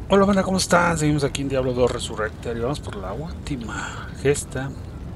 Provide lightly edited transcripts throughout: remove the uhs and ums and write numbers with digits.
Hola, banda, ¿cómo están? Seguimos aquí en Diablo 2 Resurrected y vamos por la última gesta.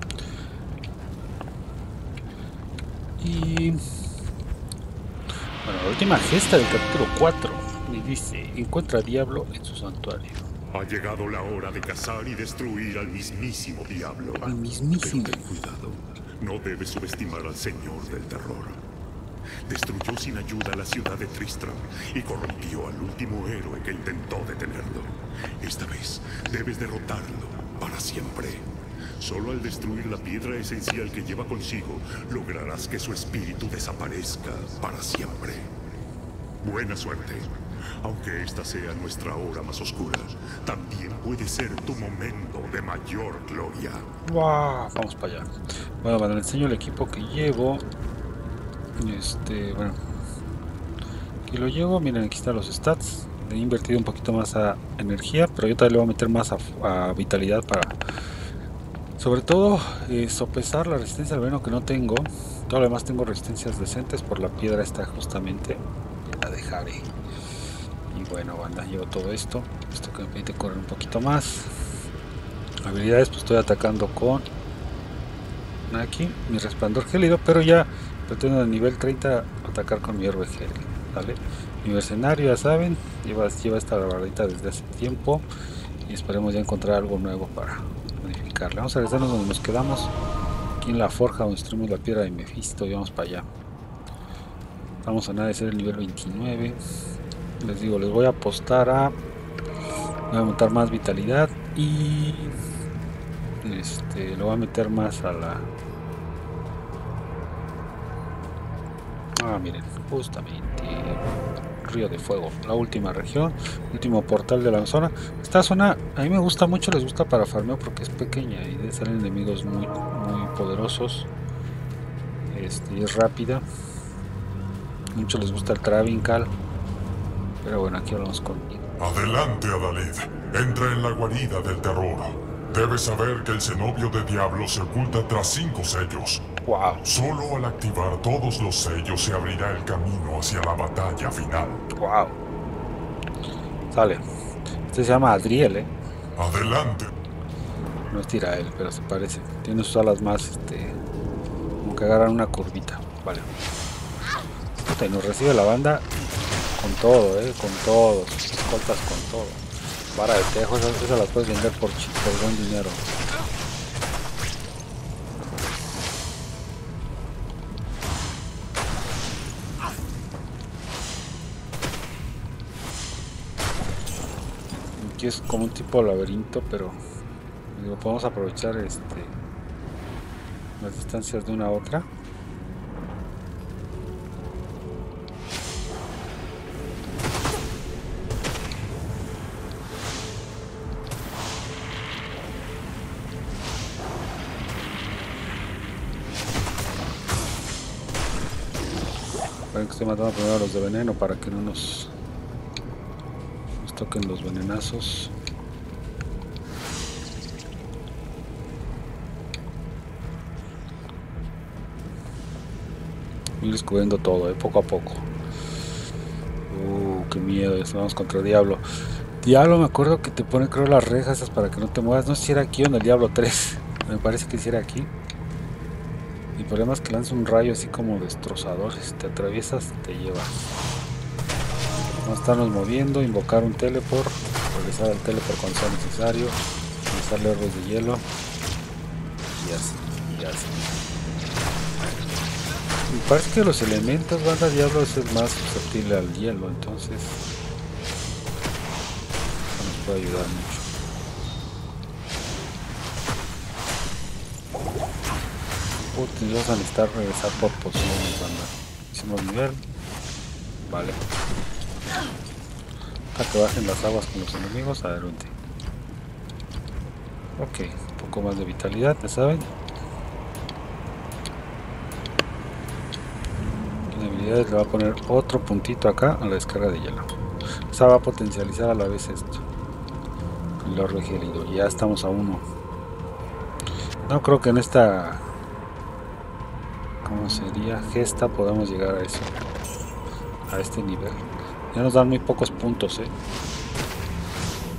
Y bueno, la última gesta del capítulo 4 me dice: encuentra a Diablo en su santuario. Ha llegado la hora de cazar y destruir al mismísimo diablo. Al Pero mismísimo. ten cuidado, no debes subestimar al Señor del Terror. Destruyó sin ayuda la ciudad de Tristram y corrompió al último héroe que intentó detenerlo. Esta vez debes derrotarlo para siempre. Solo al destruir la piedra esencial que lleva consigo, lograrás que su espíritu desaparezca para siempre. Buena suerte. Aunque esta sea nuestra hora más oscura, también puede ser tu momento de mayor gloria. ¡Wow! Vamos para allá. Bueno, les enseño el equipo que llevo. Bueno, aquí lo llevo. Miren, aquí están los stats. Le he invertido un poquito más a energía, pero yo también le voy a meter más a vitalidad para, sobre todo, sopesar la resistencia al veneno que no tengo. Todo lo demás tengo resistencias decentes por la piedra esta justamente. La dejaré. Y bueno, banda, llevo todo esto. Esto que me permite correr un poquito más. Habilidades, pues estoy atacando con aquí, mi resplandor gélido, pero ya pretendo en el nivel 30 atacar con mi héroe gélido, ¿vale? Mi mercenario, ya saben, lleva esta barbardita desde hace tiempo y esperemos ya encontrar algo nuevo para modificarle. Vamos a regresarnos donde nos quedamos, aquí en la forja donde destruimos la piedra de Mephisto, y vamos para allá. Vamos a nada de ser el nivel 29. Les digo, les voy a apostar a... Voy a montar más vitalidad y... lo voy a meter más a la... miren, justamente Río de Fuego, la última región, último portal de la zona. Esta zona a mí me gusta mucho, les gusta para farmeo porque es pequeña y de salen enemigos muy poderosos. Y es rápida. Mucho les gusta el Travincal, pero bueno, aquí hablamos con... Adelante, Adalid. Entra en la guarida del terror. Debes saber que el cenobio de Diablo se oculta tras 5 sellos. ¡Wow! Solo al activar todos los sellos se abrirá el camino hacia la batalla final. ¡Wow! Sale. Este se llama Adriel, Adelante. No es Tirael, pero se parece. Tiene sus alas más, como que agarran una curvita. Vale. Puta, y nos recibe la banda con todo, con todo. Sus escoltas con todo. Vara de tejo, esas las puedes vender por buen dinero. Aquí es como un tipo de laberinto, pero digo, podemos aprovechar las distancias de una a otra. Recuerden que estoy matando primero a los de veneno para que no nos toquen los venenazos. Ir descubriendo todo, poco a poco. Qué miedo, vamos contra Diablo. Diablo, me acuerdo que te pone, creo, las rejas esas para que no te muevas. No sé si era aquí o en el Diablo 3. Me parece que si era aquí. El problema es que lanza un rayo así como destrozador. Si te atraviesas, te lleva. Vamos a estarnos moviendo, invocar un teleport, regresar al teleport cuando sea necesario, utilizarle héroes de hielo. Y así, y así. Me parece que los elementos, banda, Diablo es el más susceptible al hielo, entonces eso nos puede ayudar mucho. Vamos a necesitar regresar por pociones, banda. Hicimos nivel. Vale. Para que bajen las aguas con los enemigos, adelante. Ok, un poco más de vitalidad, ya saben. Le va a poner otro puntito acá a la descarga de hielo. Esa va a potencializar a la vez esto. El orbe gélido. Ya estamos a 1. No creo que en esta... ¿Cómo sería? Gesta podamos llegar a eso. A este nivel. Ya nos dan muy pocos puntos,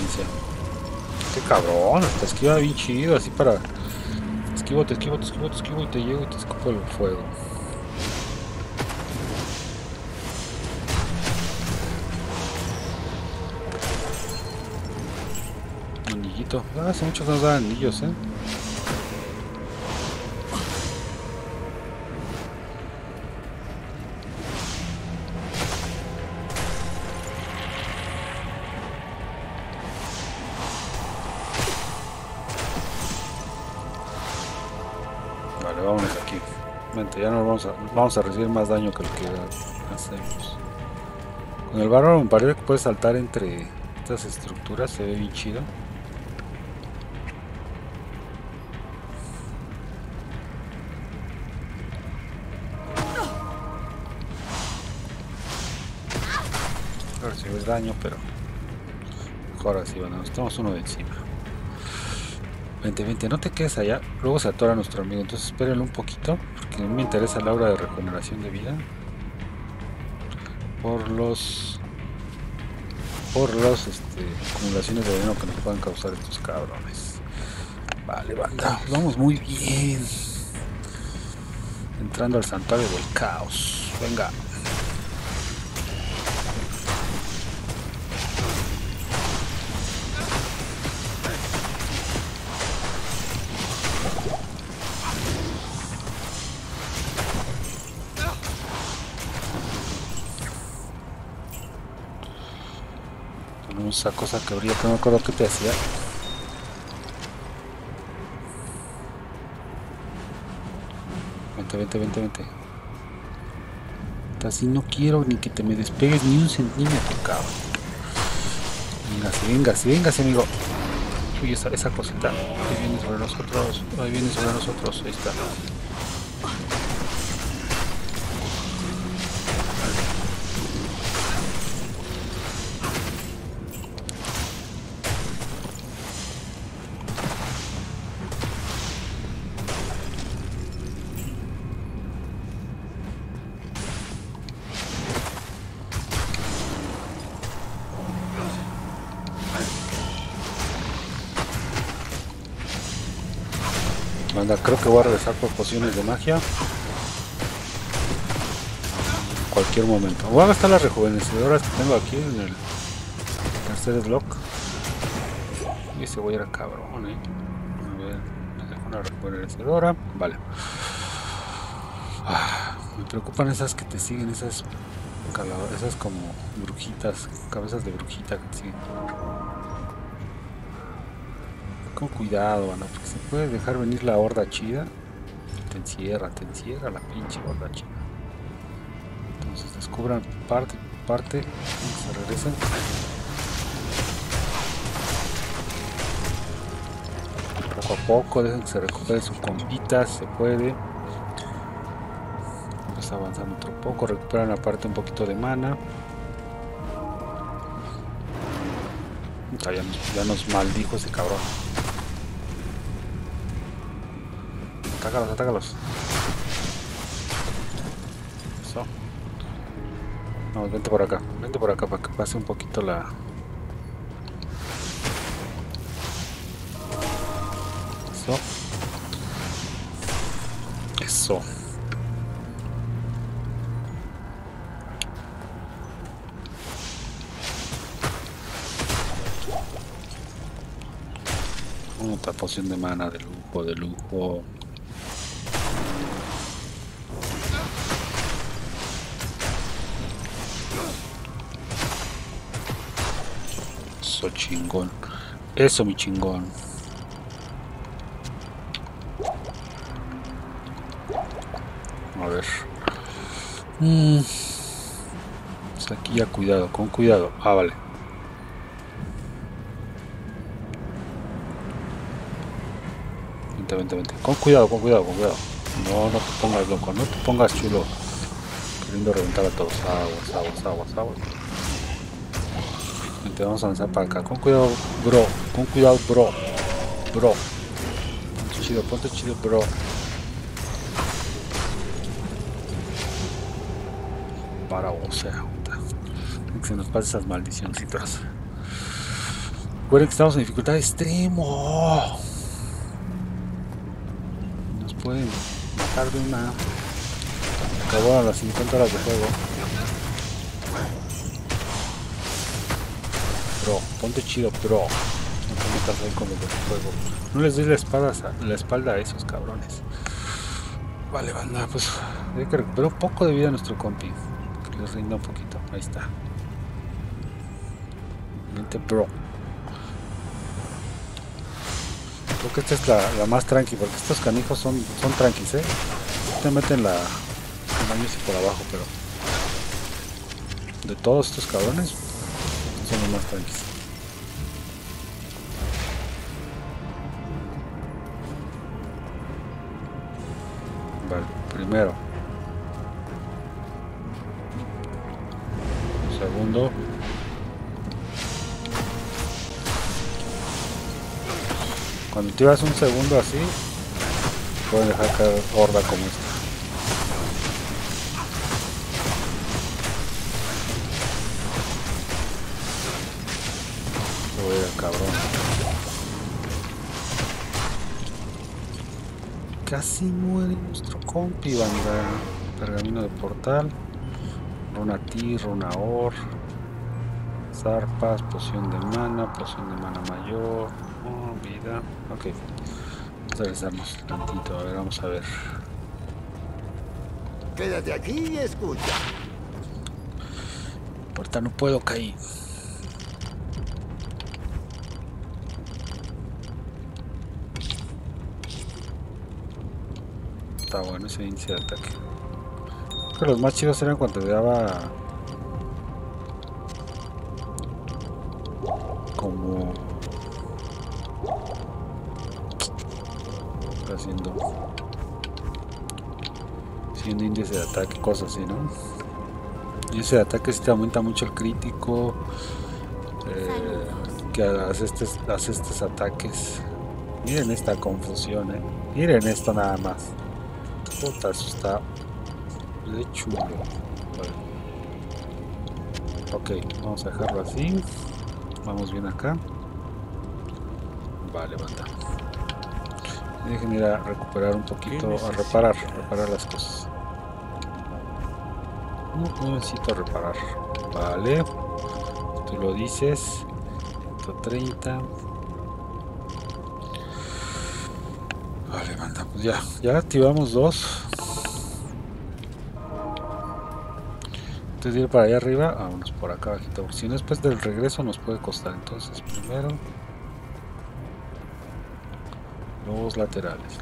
resistencia. Qué cabrón, hasta esquiva bien chido, así para... Esquivo, te esquivo, te esquivo, te esquivo y te llego y te escupo el fuego. Anillito. Ah, hace mucho que nos dan anillos, Vale, vámonos aquí. Vente, ya no vamos a recibir más daño que lo que hacemos. Con el bárbaro me parece que puedes saltar entre estas estructuras, se ve bien chido. Recibes daño, pero mejor así, bueno, estamos uno de encima. Vente, vente, no te quedes allá, luego se atora nuestro amigo, entonces espérenlo un poquito, porque me interesa la aura de regeneración de vida. Por los acumulaciones de veneno que nos puedan causar estos cabrones. Vale, banda, vamos muy bien. Entrando al santuario del caos. Venga. Esa cosa que brilla, que no me acuerdo qué te hacía. Vente, vente, vente, vente. Así no quiero ni que te me despegues ni un centímetro, cabrón. Véngase, véngase, véngase, amigo. Uy, esa cosita. Ahí viene sobre nosotros. Ahí viene sobre nosotros. Ahí está. Anda, creo que voy a regresar por pociones de magia. En cualquier momento. Voy a gastar las rejuvenecedoras que tengo aquí en el tercer block. Y ese voy a ir a cabrón, A ver, me dejo una rejuvenecedora. Vale. Me preocupan esas que te siguen, esas como brujitas, cabezas de brujita que te siguen. Con cuidado, ¿no? Porque se puede dejar venir la horda chida. Te encierra la pinche horda chida. Entonces descubran parte, se regresen. Poco a poco, dejen que se recupere su compita, se puede. Empieza avanzando otro poco, recuperan aparte un poquito de mana. Ya nos maldijo ese cabrón. Atácalos, atácalos. Eso. No, vente por acá para que pase un poquito la... Eso. Eso. Otra poción de mana de lujo, de lujo. Eso chingón. Eso mi chingón. A ver. Pues aquí ya cuidado, con cuidado. Ah, vale. Vente. Con cuidado. No te pongas loco, no te pongas chulo. Queriendo reventar a todos. Aguas. Vente, vamos a avanzar para acá. Con cuidado, bro. Ponte chido, bro. Para, o sea, que se nos pasen esas maldicioncitas. Recuerden que estamos en dificultad extremo. Nos pueden matar de una. Acabó a las 50 horas de juego. Bro, ponte chido, bro. No te metas ahí con los del juego. No les des la espalda a esos cabrones. Vale, banda, pues hay que recuperar un poco de vida a nuestro compi. Que les rinda un poquito. Ahí está. Vente, bro. Creo que esta es la más tranqui, porque estos canijos son tranquis, te meten el daño así por abajo, pero de todos estos cabrones son los más tranquis. Vale, primero. Segundo. Cuando tiras un segundo así, pueden dejar caer horda como esta. Cabrón. Casi muere nuestro compi, banda. Pergamino de portal. Runa T, runa Or. Zarpas, poción de mana mayor. Oh, vida. Ok. Vamos a regresarnos tantito. A ver, vamos a ver. Quédate aquí y escucha. Ahorita no puedo caer. Está bueno ese índice de ataque. Creo que los más chidos eran cuando te daba como haciendo índice de ataque, cosas así, ¿no? Índice de ataque sí te aumenta mucho el crítico, que haces estos ataques. Miren esta confusión, miren esto nada más. Puta, eso está de chulo. Bueno. Ok, vamos a dejarlo así. Vamos bien acá. Vale, banda. Dejen ir a recuperar un poquito, a reparar las cosas. No necesito reparar. Vale. Tú lo dices. 130. Vale, banda, pues ya activamos 2. Antes de ir para allá arriba, vámonos por acá abajito, porque si no después del regreso nos puede costar. Entonces primero los laterales.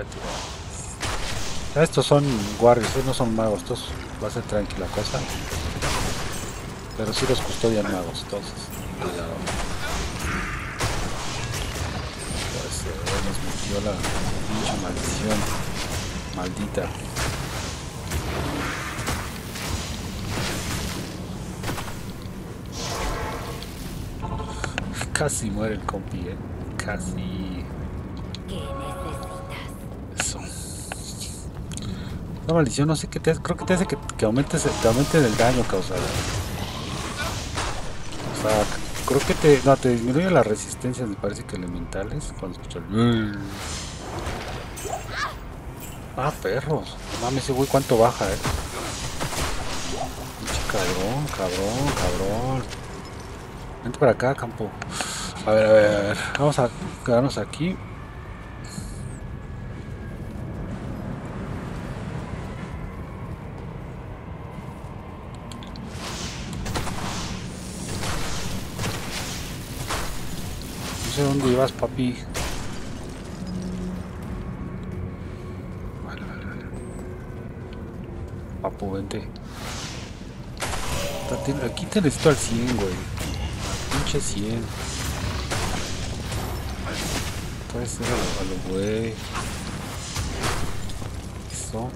Ya estos son guardias, no son magos, estos va a ser tranquila cosa, pero sí los custodian magos, entonces cuidado. Nos metió la pinche maldición maldita. Casi muere el compi, casi. ¿Qué necesitas? Eso. La maldición no sé qué te hace, creo que te hace que aumentes el daño causado. O sea, creo que te disminuye la resistencia, me parece que elementales, cuando escucho el... Ah, perros. No mames, ese güey cuánto baja, Cabrón. Vente para acá, campo. A ver. Vamos a quedarnos aquí. No sé dónde ibas, papi. Vale. Papu, vente. Aquí te necesito al 100, güey. Pinche 100. Puede ser a lo güey. Eso.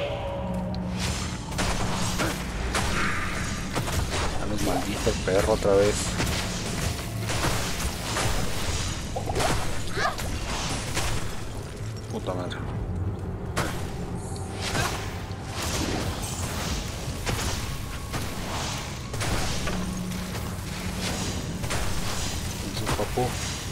A los malditos perro otra vez. Puta madre. papu.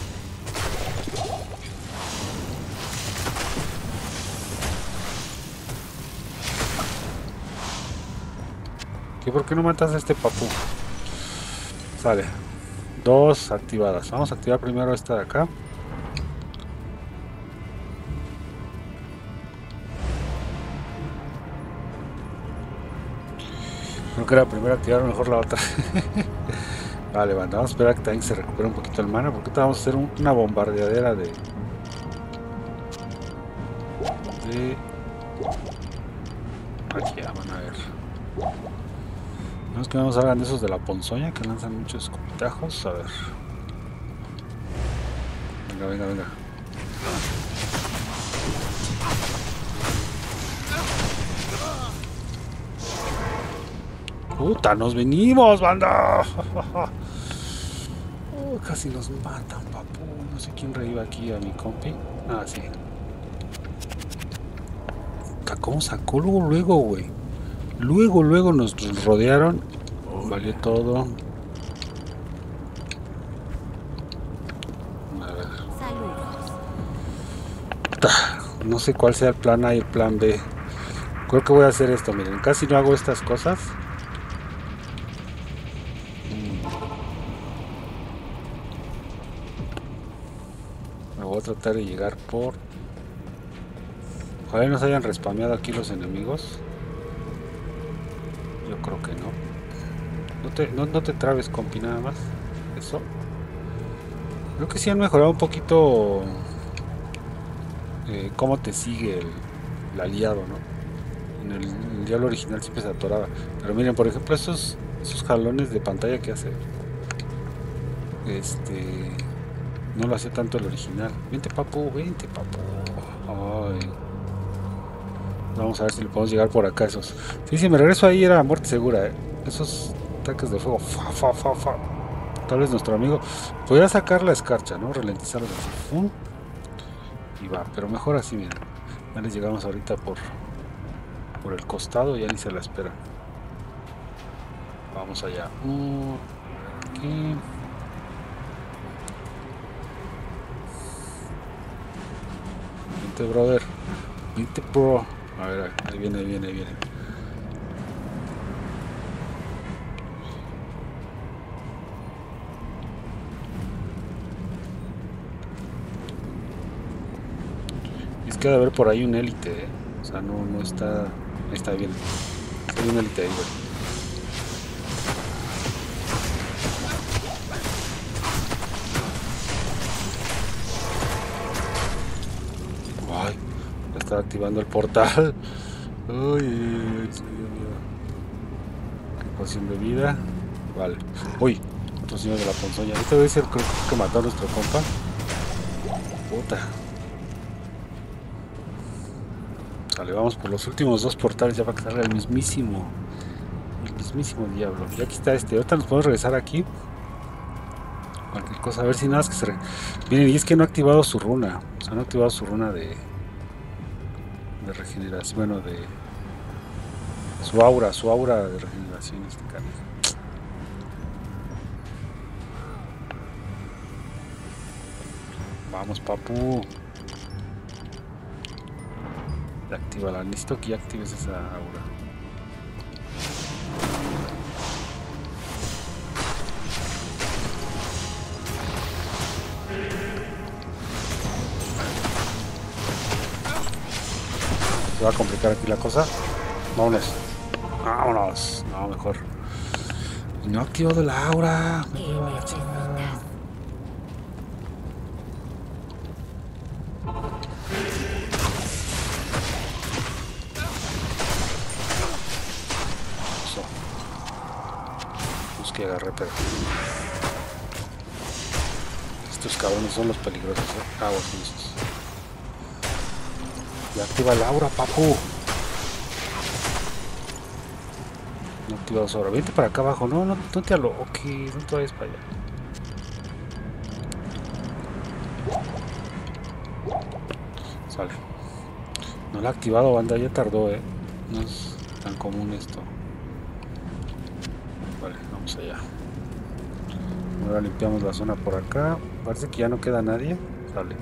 ¿Por qué no matas a este papu? Sale. 2 activadas. Vamos a activar primero esta de acá. Creo que era primero activar mejor la otra. Vale, banda, vamos a esperar que también se recupere un poquito el mana, porque ahorita vamos a hacer una bombardeadera de... Aquí ya van a ver. No es que no nos salgan de esos de la ponzoña que lanzan muchos escupitajos. A ver. Venga, venga, venga. ¡Puta! ¡Nos venimos, banda! Casi nos matan, papu. No sé quién reviva aquí a mi compi. Ah, sí. ¿Cómo sacó luego, güey? Luego nos rodearon. Valió todo. A ver. No sé cuál sea el plan A y el plan B. Creo que voy a hacer esto, miren. Casi no hago estas cosas. Me voy a tratar de llegar por... Ojalá nos hayan respameado aquí los enemigos. Yo creo que no. No te trabes, compi, nada más. Eso. Creo que sí han mejorado un poquito cómo te sigue el aliado, ¿no? En el diablo original siempre se atoraba. Pero miren, por ejemplo, esos jalones de pantalla que hace. No lo hacía tanto el original. Vente, papu, vente, papu. Ay. Vamos a ver si le podemos llegar por acá esos. Sí, si me regreso ahí era muerte segura, Esos ataques de fuego. Fa. Tal vez nuestro amigo podría sacar la escarcha, ¿no? Ralentizarlo así. Y va, pero mejor así, miren. Ya les llegamos ahorita por el costado, ya ni se la esperan. Vamos allá. Aquí. Vente, brother. Vente, bro. A ver, ahí viene. Es que debe haber por ahí un élite, O sea, no está... Ahí está bien. Hay un élite ahí, güey. Ay, ya está activando el portal. Uy, qué poción de vida. Vale. Uy, otro señor de la ponzoña. Este debe ser, creo que mató a nuestro compa. Puta. Vale, vamos por los últimos 2 portales ya para que salga el mismísimo diablo. Y aquí está ahorita nos podemos regresar aquí. Cualquier cosa, a ver si nada más que se... Miren, y es que no ha activado su runa. O sea, no ha activado su runa de regeneración. Bueno, de... Su aura de regeneración este canijo. Vamos, papu. Actívala, necesito que ya actives esa aura. Se va a complicar aquí la cosa. Vámonos. No, mejor. No ha activado la aura. Me lleva la chingada. Que agarré, pero estos cabrones son los peligrosos, aguas con esos. Ya activa la aura, papu. No activado su aura. Vente para acá abajo. No te aloques, no te vayas para allá. Sale. No la ha activado, banda, ya tardó, No es tan común esto. Vale, vamos allá. Ahora limpiamos la zona por acá. Parece que ya no queda nadie. Sale.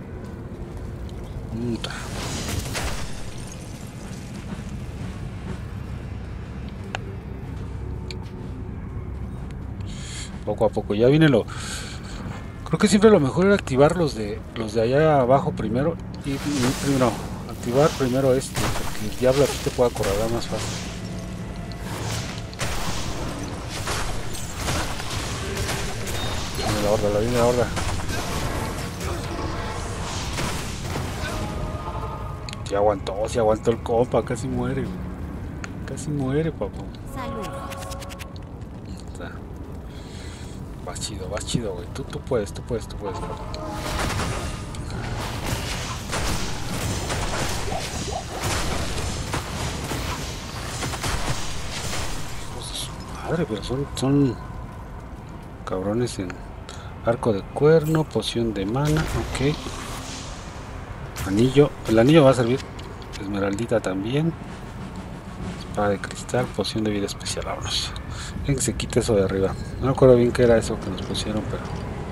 Poco a poco. Ya viene lo... Creo que siempre lo mejor era activar los de allá abajo primero. Y primero, activar primero este. Porque el diablo aquí te puede acorralar más fácil. La viene la horda. Se aguantó el compa, casi muere, güey. Casi muere, papá. Saludos. Está. Vas chido, güey. Tú puedes, papá. Hijos de su madre, pero son cabrones en arco de cuerno, poción de mana, ok. Anillo, el anillo va a servir. Esmeraldita también. Espada de cristal, poción de vida especial. Vámonos. Ven que se quite eso de arriba. No me acuerdo bien qué era eso que nos pusieron, pero...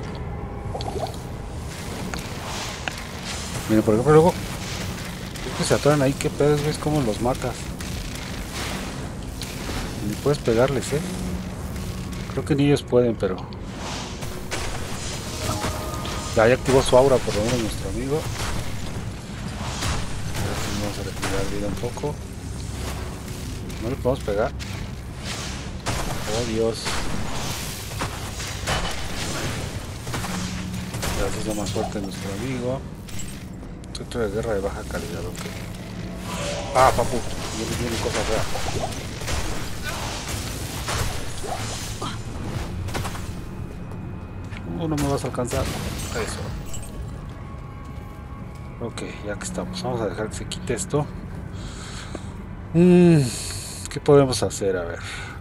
Miren, por ejemplo, luego... Es que se atoran ahí, qué pedos, ves cómo los matas. Ni puedes pegarles, Creo que ni ellos pueden, pero... Ya activó su aura, por lo menos nuestro amigo. Vamos a respirar vida un poco. No le podemos pegar. Oh Dios. Gracias, da más suerte a nuestro amigo. Centro de guerra de baja calidad, ok. Ah, papu, viene cosa fea. No me vas a alcanzar. Eso. Ok, ya que estamos. Vamos a dejar que se quite esto. ¿Qué podemos hacer? A ver.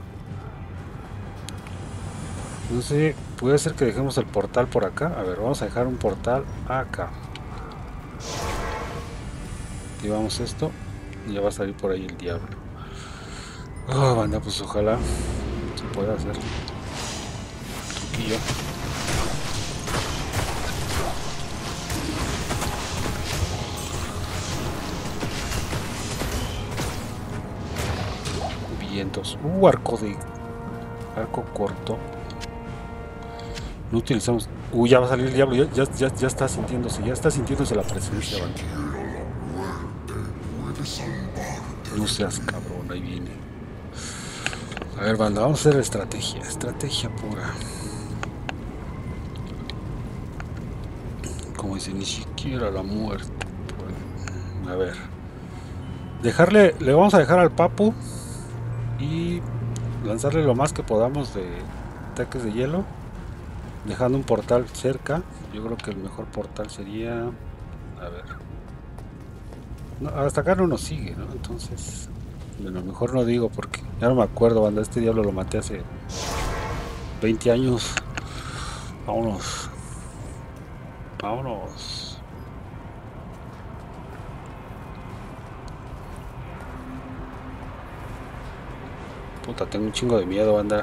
No sé, puede ser que dejemos el portal por acá. A ver, vamos a dejar un portal acá. Activamos esto. Y ya va a salir por ahí el diablo. Oh, banda, pues ojalá se pueda hacer. Truquillo. Vientos. Arco corto. No utilizamos. Ya va a salir el diablo. Ya está sintiéndose. Ya está sintiéndose la presencia, banda. No seas cabrón, ahí viene. A ver, banda, vamos a hacer estrategia. Estrategia pura. Como dice, ni siquiera la muerte. A ver. Le vamos a dejar al papu. Y lanzarle lo más que podamos de ataques de hielo. Dejando un portal cerca. Yo creo que el mejor portal sería... A ver. No, hasta acá no nos sigue, ¿no? Entonces... Bueno, mejor no digo porque... Ya no me acuerdo, banda. Este diablo lo maté hace... 20 años. Vámonos. Vámonos. Puta, tengo un chingo de miedo, banda.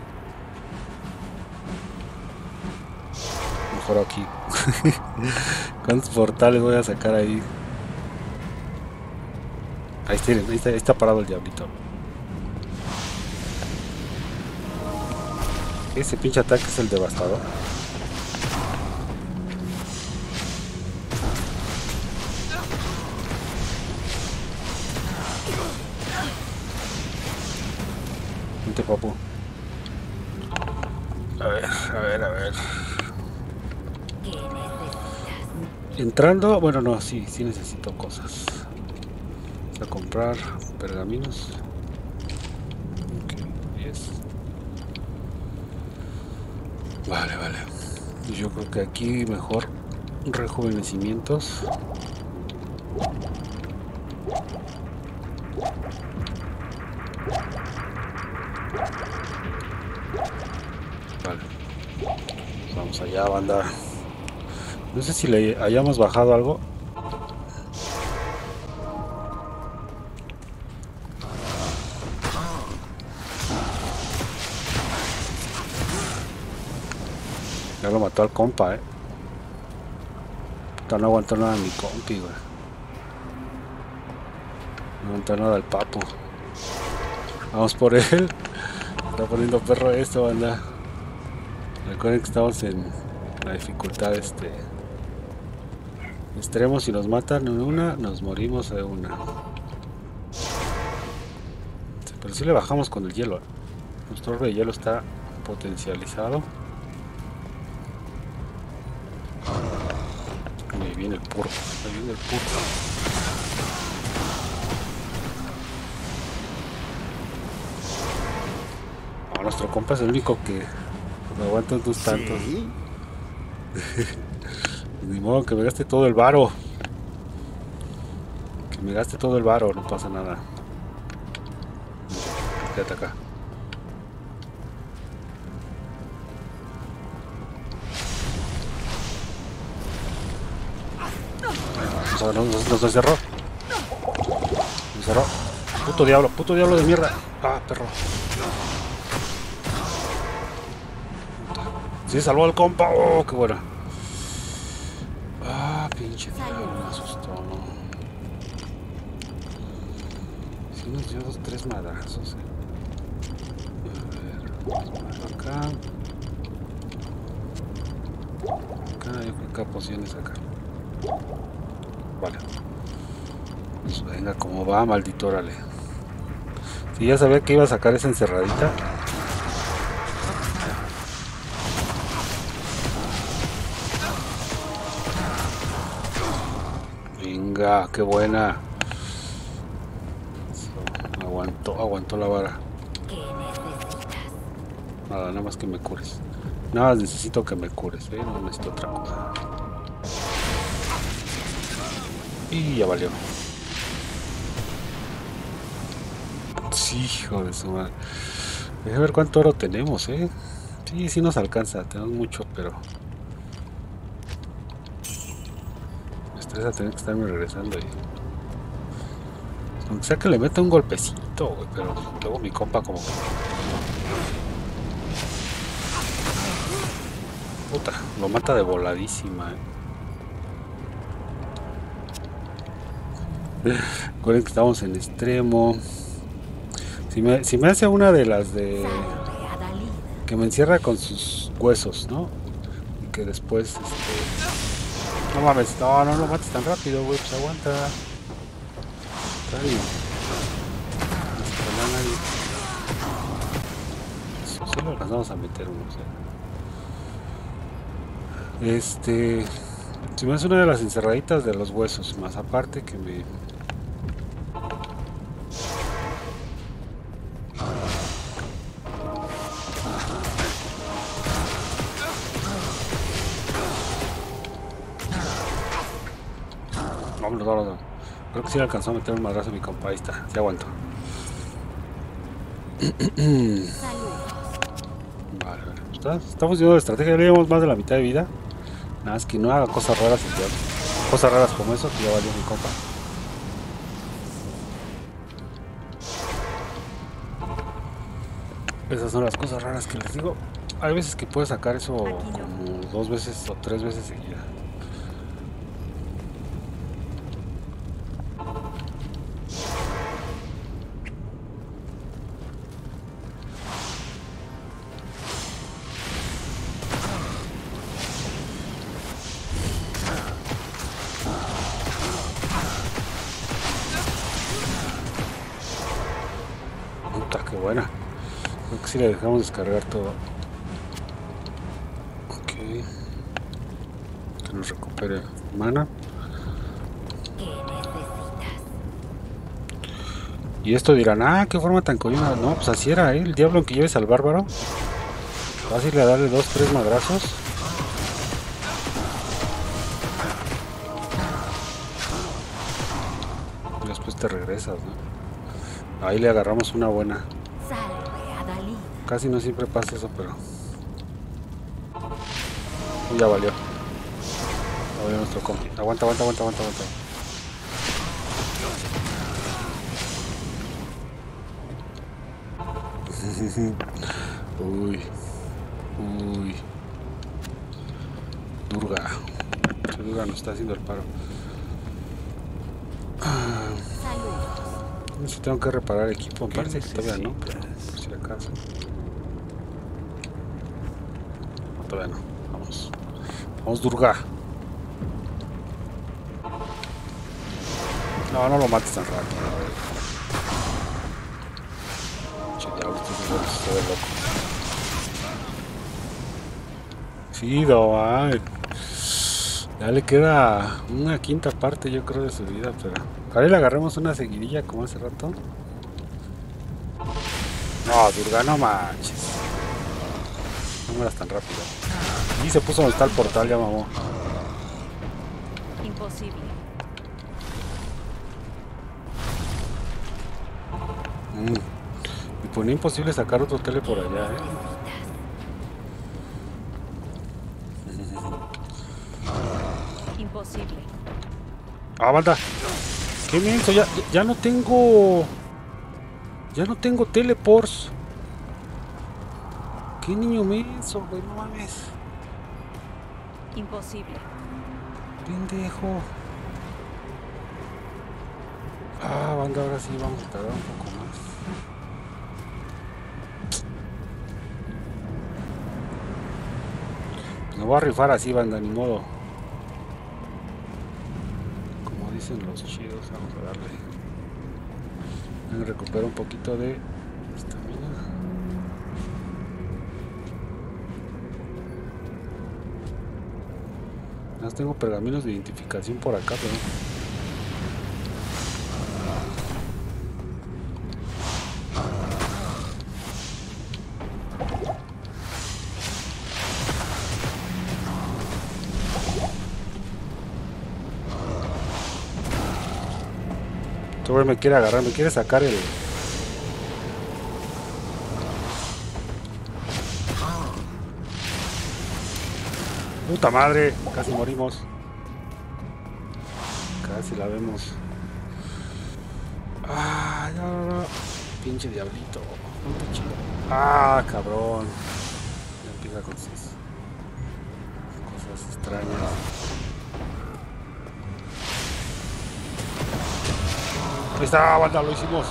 Mejor aquí. ¿Cuántos portales voy a sacar ahí? Ahí está parado el diablito. Ese pinche ataque es el devastador. Vente, papu. A ver. ¿Qué necesitas? Entrando, bueno, no, sí necesito cosas. Vamos a comprar pergaminos. Ok, 10. Vale. Yo creo que aquí mejor rejuvenecimientos. Vale. Vamos allá, banda. No sé si le hayamos bajado algo. Ya lo mató al compa, Puta, no aguantó nada mi compi, güey. No aguantó nada el papo. Vamos por él. Está poniendo perro esto, banda. Recuerden que estamos en la dificultad extremo. Si nos matan en una, nos morimos de una. Pero si le bajamos con el hielo. Nuestro orbe de hielo está potencializado. Ahí viene el purro. Ahí viene el purro. Nuestro compa es el único que me aguanta tus tantos. ¿Sí? Ni modo que me gaste todo el varo. Que me gaste todo el varo, no pasa nada. Quédate acá. Nos encerró. Me encerró. Puto diablo de mierda. Ah, perro. Sí, salvó al compa. Oh, qué bueno. Ah, pinche diablo, me asustó. Sí nos dio 2-3 madrazos. A ver, acá. Acá, yo creo que hay pociones acá. Vale. Pues venga, como va, maldito, órale. Si ya sabía que iba a sacar esa encerradita. Venga, qué buena. Aguantó la vara. ¿Qué necesitas? Nada más que me cures. Nada más necesito que me cures, no necesito otra cosa. Y ya valió. Sí, hijo de su madre. Déjame ver cuánto oro tenemos, Sí nos alcanza, tenemos mucho, pero me estresa tener que estarme regresando ahí. Aunque sea que le meta un golpecito, güey, pero luego mi compa como que... Puta, lo mata de voladísima, Recuerden que estamos en extremo. Si me hace una de las de... que me encierra con sus huesos, ¿no? Y que después, no mames, no lo mates tan rápido, güey, pues aguanta. Está bien. Sí lo alcanzamos a meter uno, si me hace una de las encerraditas de los huesos, más aparte que me... No. Creo que sí alcanzó a meter un madrazo a mi compa. Ahí está, sí aguanto. Vale. Estamos viendo la estrategia. Ya le llevamos más de la mitad de vida. Nada más que no haga cosas raras. Cosas raras como eso, que ya valió mi compa. Esas son las cosas raras que les digo. Hay veces que puedes sacar eso como 2 veces o 3 veces seguidas. Qué buena. Creo que si le dejamos descargar todo. Ok. Que nos recupere mana. ¿Qué necesitas? Y esto dirán, qué forma tan coyona. No, pues así era, el diablo que lleves al bárbaro. Fácil a darle 2-3 madrazos. Y después te regresas, ¿no? Ahí le agarramos una buena. Casi no siempre pasa eso, pero... ya valió. Ya valió nuestro compi. Aguanta. Uy. Durga. Durga nos está haciendo el paro. Saludos. No sé si tengo que reparar equipo. Me ¿Qué parece que todavía no, pero necesitas? por si acaso. No, todavía no. Vamos. Vamos, Durga. No, no lo mates tan rápido. Che, diablo, se ve loco. Sí, no, ya le queda una quinta parte, yo creo, de su vida, pero... Ahora le agarremos una seguidilla como hace rato. No, Durga, no manches. No me das tan rápido. Y se puso donde está el portal, ya mamó. Imposible. Me ponía imposible sacar otro tele por allá, Imposible. Ah, banda. Qué menso, ya no tengo... Ya no tengo teleports. Qué niño menso, güey, no mames. Imposible. Pendejo. Ah, banda, ahora sí vamos a tardar un poco más. Pues me voy a rifar así, banda, ni modo. Como dicen los chidos, vamos a darle. Me recupero un poquito de estamina. Más tengo pergaminos de identificación por acá, pero... Este güey me quiere agarrar, me quiere sacar el... ¡Puta madre! Casi morimos. Casi la vemos. ¡Ah! Ya. Pinche diablito. Ponte chido. ¡Ah, cabrón! Ya empieza con sus cosas extrañas. Ahí está, banda, lo hicimos.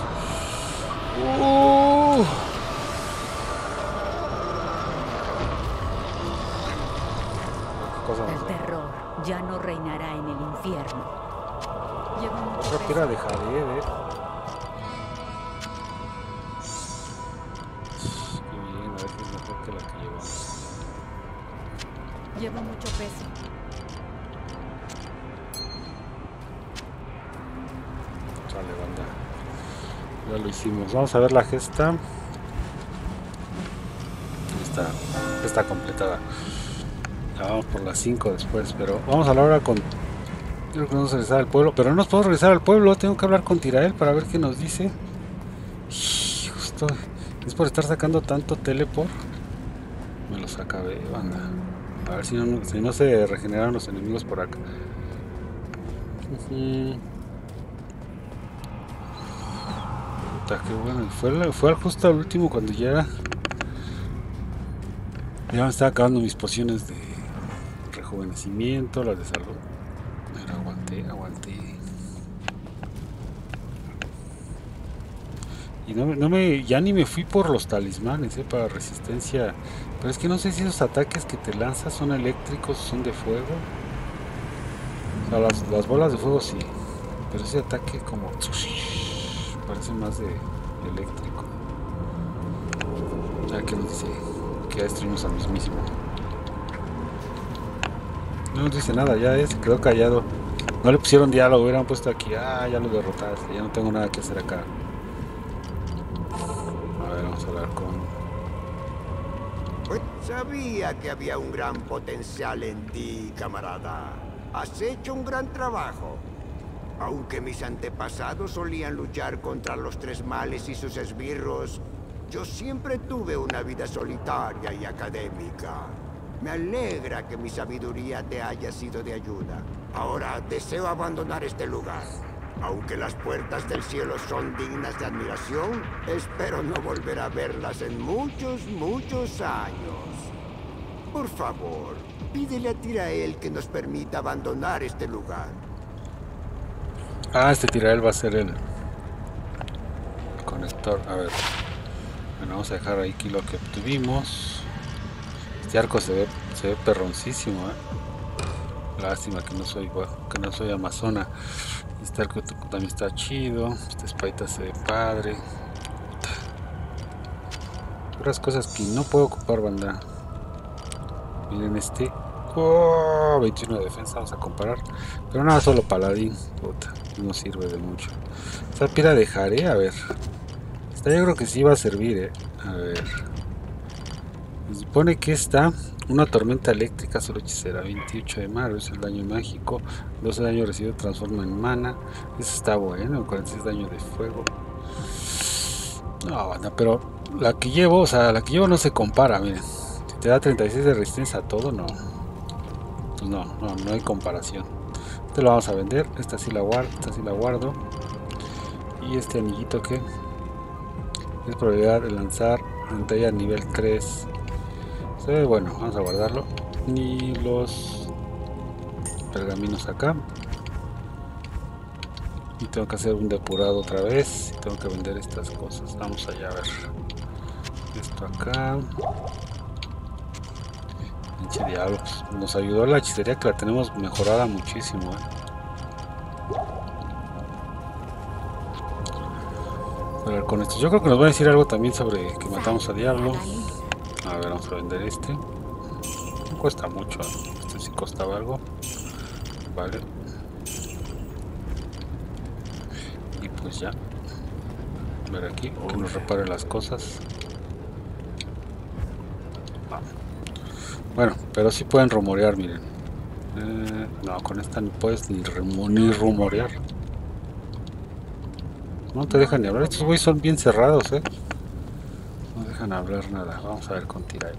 El terror ya no reinará en el infierno. Lleva mucho Otra piedra de jade, Qué bien, a ver si es mejor que la que llevamos. Lleva mucho peso. Sale, banda. Ya lo hicimos. Vamos a ver la gesta. Está completada. Ya vamos por las 5 después, pero vamos a hablar ahora con... Creo que vamos a regresar al pueblo, pero no nos podemos regresar al pueblo. Tengo que hablar con Tirael para ver qué nos dice. Justo es por estar sacando tanto teleport. Me los acabé, banda. A ver si no se regeneraron los enemigos por acá. Puta, qué bueno. Fue justo al último cuando ya me estaba acabando mis pociones de rejuvenecimiento, las de salud. Pero aguanté. Y ya ni me fui por los talismanes, para resistencia. Pero es que no sé si esos ataques que te lanzas son eléctricos o son de fuego. O sea, las bolas de fuego sí. Pero ese ataque como... parece más de eléctrico. Ya que nos dice que ya destruimos al mismísimo. No nos dice nada, ya se quedó callado. No le pusieron diálogo, hubieran puesto aquí, ya lo derrotaste, ya no tengo nada que hacer acá. A ver, vamos a hablar con... Pues sabía que había un gran potencial en ti, camarada. Has hecho un gran trabajo. Aunque mis antepasados solían luchar contra los tres males y sus esbirros, yo siempre tuve una vida solitaria y académica. Me alegra que mi sabiduría te haya sido de ayuda. Ahora deseo abandonar este lugar. Aunque las puertas del cielo son dignas de admiración, espero no volver a verlas en muchos años. Por favor, pídele a Tirael que nos permita abandonar este lugar. Ah, este Tirael va a ser el conector. A ver. Bueno, vamos a dejar aquí lo que obtuvimos. Este arco se ve perroncísimo, Lástima que no soy amazona. Este arco también está chido. Esta espadita se ve padre. Puras cosas que no puedo ocupar, banda. Miren este. Oh, 21 de defensa, vamos a comparar. Pero nada, solo paladín. Puta, no sirve de mucho. Esta piedra dejaré, a ver. Esta yo creo que sí va a servir, A ver. Se supone que está una tormenta eléctrica, solo hechicera. 28 de mar, es el daño mágico. 12 de daño recibido transforma en mana. Eso está bueno, 46 daño de fuego. No, banda, pero la que llevo, no se compara, miren. Si te da 36 de resistencia a todo, no. Pues no hay comparación. Este lo vamos a vender, esta sí la guardo, Y este anillito que es probabilidad de lanzar pantalla nivel 3. Se ve bueno, vamos a guardarlo. Y los pergaminos acá. Y tengo que hacer un depurado otra vez. Y tengo que vender estas cosas. Vamos allá a ver. Esto acá. Pinche diablo. Pues nos ayudó la hechicería, que la tenemos mejorada muchísimo. Pero con esto, yo creo que nos va a decir algo también sobre que matamos a diablo. A ver, vamos a vender este. No cuesta mucho. Este sí costaba algo. Vale. Y pues ya. A ver aquí, que nos repare las cosas. Bueno, pero sí pueden rumorear, miren. No, con esta no puedes ni rumorear. No te dejan ni hablar. Estos güeyes son bien cerrados, No dejan hablar nada. Vamos a ver con Tirael.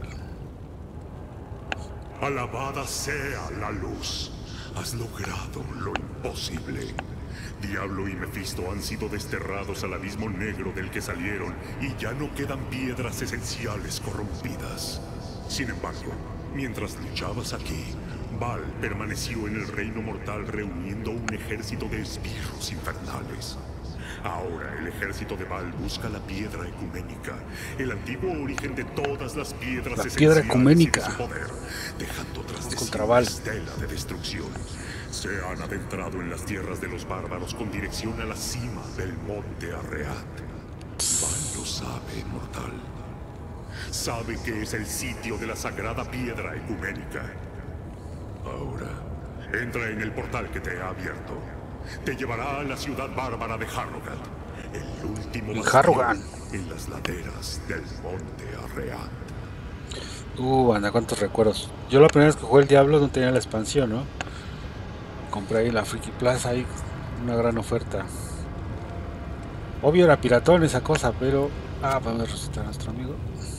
Alabada sea la luz. Has logrado lo imposible. Diablo y Mefisto han sido desterrados al abismo negro del que salieron y ya no quedan piedras esenciales corrompidas. Sin embargo, mientras luchabas aquí, Baal permaneció en el reino mortal reuniendo un ejército de esbirros infernales. Ahora el ejército de Baal busca la piedra ecuménica, el antiguo origen de todas las piedras esenciales piedra ecuménica. y de su poder, dejando tras de sí Contra una Baal. estela de destrucción. Se han adentrado en las tierras de los bárbaros con dirección a la cima del monte Arreat. Baal lo sabe, mortal. Sabe que es el sitio de la sagrada piedra ecuménica. Ahora, entra en el portal que te he abierto. Te llevará a la ciudad bárbara de Harrogan, el último bastión en las laderas del monte Arreat. Anda, cuántos recuerdos. Yo la primera vez que jugué el Diablo no tenía la expansión, ¿no? Compré ahí la Friki Plaza, ahí una gran oferta. Obvio era piratón esa cosa, pero... vamos a resucitar a nuestro amigo.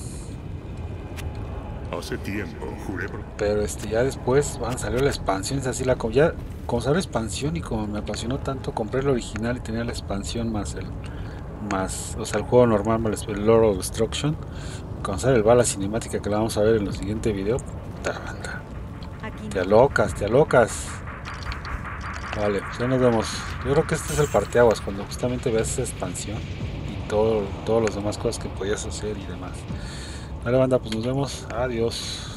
Hace tiempo, juré por... Pero ya después salió la expansión, es así la... Ya, como salió la expansión y como me apasionó tanto, compré el original y tenía la expansión más el juego normal más el Lord of Destruction. Cuando sale la cinemática que la vamos a ver en el siguiente video, te alocas. Vale, pues ya nos vemos. Yo creo que este es el parteaguas, cuando justamente veas esa expansión y todas las demás cosas que podías hacer y demás. Vale, banda, pues nos vemos. Adiós.